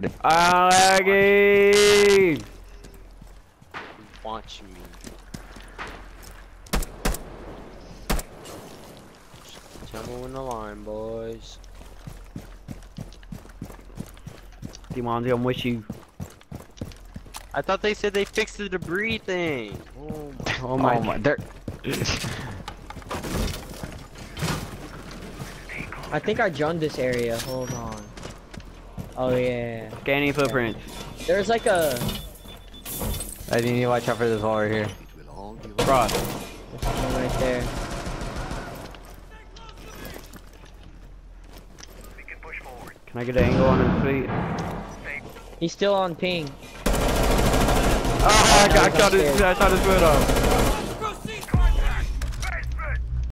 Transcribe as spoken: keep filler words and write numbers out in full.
I'm lagging. Watch me. Tell me when the line, boys. Demonzi, I'm with you. I thought they said they fixed the debris thing. Oh my. Oh my. Oh my. There. I think I joined this area. Hold on. Oh yeah. Scanning footprints. There's like a. I need to watch out for this wall right here. Cross. There's one right there. Can I get an angle on his feet? He's still on ping. Oh, I, got, I, shot his, I shot his foot off.